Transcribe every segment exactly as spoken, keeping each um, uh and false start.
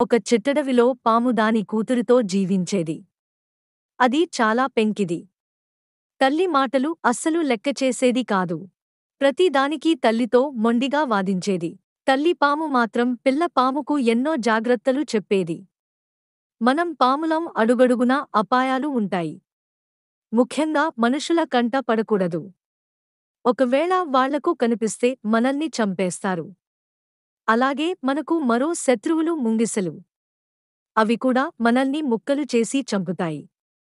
ఒక చిట్టడవిలో పాము దాని కూతురితో జీవించేది. అది చాలా పెంకిది. తల్లి మాటలు అస్సలు లెక్కచేసేది కాదు. ప్రతి దానికీ తల్లితో మొండిగా వాదించేది. తల్లి పాము మాత్రం పిల్ల పాముకు ఎన్నో జాగ్రత్తలు చెప్పేది. మనం పాములం, అడుగడుగునా అపాయాలు ఉంటాయి. ముఖ్యంగా మనుషుల కంట పడకూడదు. ఒకవేళ వాళ్లకు కనిపిస్తే మనల్ని చంపేస్తారు. అలాగే మనకు మరో శత్రువులు ముంగిసలు. అవి కూడా మనల్ని ముక్కలు చేసి చంపుతాయి.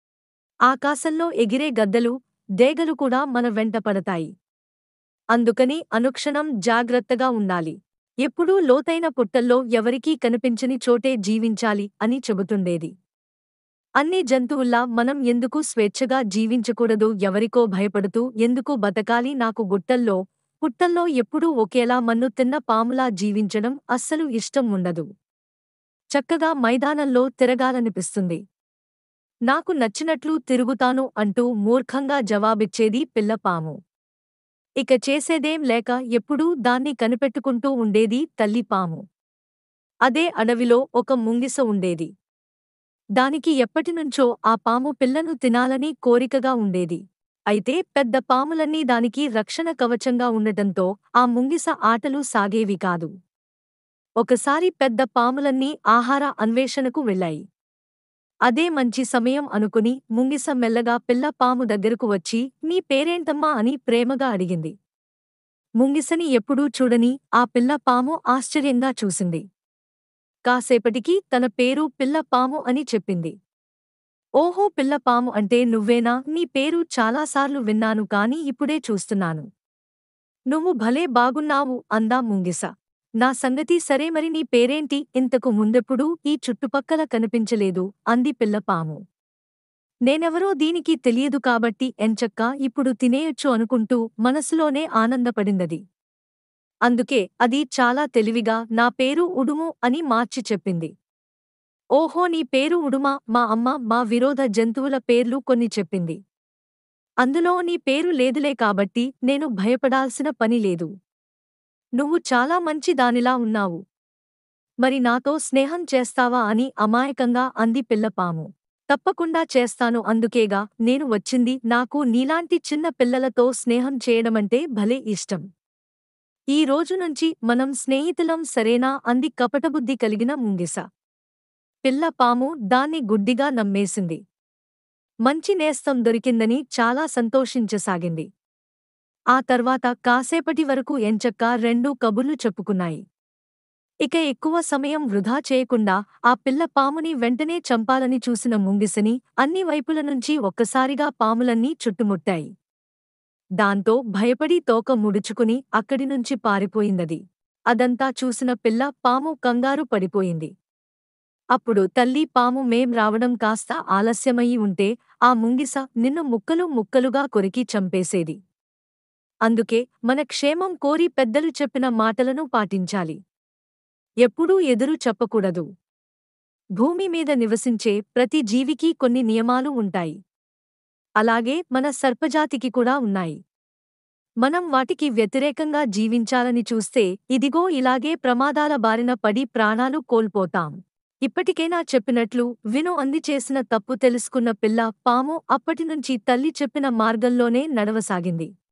ఆకాశంలో ఎగిరే గద్దలు, డేగలు కూడా మన వెంట పడతాయి. అందుకని అనుక్షణం జాగ్రత్తగా ఉండాలి. ఎప్పుడూ లోతైన పుట్టల్లో ఎవరికీ కనిపించని చోటే జీవించాలి అని చెబుతుండేది. అన్ని జంతువుల్లా మనం ఎందుకు స్వేచ్ఛగా జీవించకూడదు? ఎవరికో భయపడుతూ ఎందుకు బతకాలి? నాకు గుట్టల్లో, పుట్టల్లో ఎప్పుడూ ఒకేలా మన్ను తిన్న పాములా జీవించడం అస్సలు ఇష్టం ఉండదు. చక్కగా మైదానంలో తిరగాలనిపిస్తుంది. నాకు నచ్చినట్లు తిరుగుతాను అంటూ మూర్ఖంగా జవాబిచ్చేది పిల్లపాము. ఇక చేసేదేం లేక ఎప్పుడూ దాన్ని కనిపెట్టుకుంటూ ఉండేది తల్లిపాము. అదే అడవిలో ఒక ముంగిస ఉండేది. దానికి ఎప్పటినుంచో ఆ పాము పిల్లను తినాలని కోరికగా ఉండేది. అయితే పెద్ద పాములన్నీ దానికి రక్షణ కవచంగా ఉండటంతో ఆ ముంగిస ఆటలు సాగేవి కాదు. ఒకసారి పెద్ద పాములన్నీ ఆహార అన్వేషణకు వెళ్ళాయి. అదే మంచి సమయం అనుకుని ముంగిస మెల్లగా పిల్ల పాము దగ్గరకు వచ్చి, నీ పేరేంటమ్మా అని ప్రేమగా అడిగింది. ముంగిసని ఎప్పుడూ చూడని ఆ పిల్ల పాము ఆశ్చర్యంగా చూసింది. కాసేపటికి తన పేరు పిల్లపాము అని చెప్పింది. ఓహో, పిల్లపాము అంటే నువ్వేనా? నీ పేరు చాలాసార్లు విన్నాను కాని ఇప్పుడే చూస్తున్నాను. నువ్వు భలే బాగున్నావు అందా ముంగిస. నా సంగతి సరే, మరి నీ పేరేంటి? ఇంతకు ముందెప్పుడూ ఈ చుట్టుపక్కల కనిపించలేదు అంది పిల్లపాము. నేనెవరో దీనికి తెలియదు కాబట్టి ఎంచక్కా ఇప్పుడు తినేయొచ్చు అనుకుంటూ మనసులోనే ఆనందపడిందది. అందుకే అది చాలా తెలివిగా నా పేరు ఉడుము అని మార్చి చెప్పింది. ఓహో, నీ పేరు ఉడుమా? మా అమ్మ మా విరోధ జంతువుల పేర్లు కొన్ని చెప్పింది. అందులో నీ పేరు లేదులే కాబట్టి నేను భయపడాల్సిన పని లేదు. నువ్వు చాలా మంచి దానిలా ఉన్నావు. మరి నాతో స్నేహం చేస్తావా అని అమాయకంగా అంది పిల్లపాము. తప్పకుండా చేస్తాను, అందుకేగా నేను వచ్చింది. నాకు నీలాంటి చిన్న పిల్లలతో స్నేహం చేయడమంటే భలే ఇష్టం. ఈ రోజు నుంచి మనం స్నేహితులం, సరేనా అంది కపటబుద్ధి కలిగిన ముంగిస. పిల్ల పాము దాన్ని గుడ్డిగా నమ్మేసింది. మంచి నేస్తం దొరికిందని చాలా సంతోషించసాగింది. ఆ తర్వాత కాసేపటి వరకు ఎంచక్కా రెండూ కబుర్లు చెప్పుకున్నాయి. ఇక ఎక్కువ సమయం వృధా చేయకుండా ఆ పిల్ల పాముని వెంటనే చంపాలని చూసిన ముంగిసని అన్ని వైపుల నుంచి ఒక్కసారిగా పాములన్నీ చుట్టుముట్టాయి. దాంతో భయపడి తోక ముడుచుకుని అక్కడినుంచి పారిపోయిందది. అదంతా చూసిన పిల్ల పాము కంగారు పడిపోయింది. అప్పుడు తల్లి పాము, మేం రావడం కాస్త ఆలస్యమయ్యి ఉంటే ఆ ముంగిస నిన్ను ముక్కలు ముక్కలుగా కొరికి చంపేసేది. అందుకే మన క్షేమం కోరి పెద్దలు చెప్పిన మాటలను పాటించాలి. ఎప్పుడూ ఎదురు చెప్పకూడదు. భూమి మీద నివసించే ప్రతి జీవికి కొన్ని నియమాలు ఉంటాయి. అలాగే మన సర్పజాతికి కూడా ఉన్నాయి. మనం వాటికి వ్యతిరేకంగా జీవించాలని చూస్తే ఇదిగో ఇలాగే ప్రమాదాల బారిన పడి ప్రాణాలు కోల్పోతాం. ఇప్పటికైనా చెప్పినట్లు విను అంది. చేసిన తప్పు తెలుసుకున్న పిల్ల పాము అప్పటినుంచి తల్లి చెప్పిన మార్గంలోనే నడవసాగింది.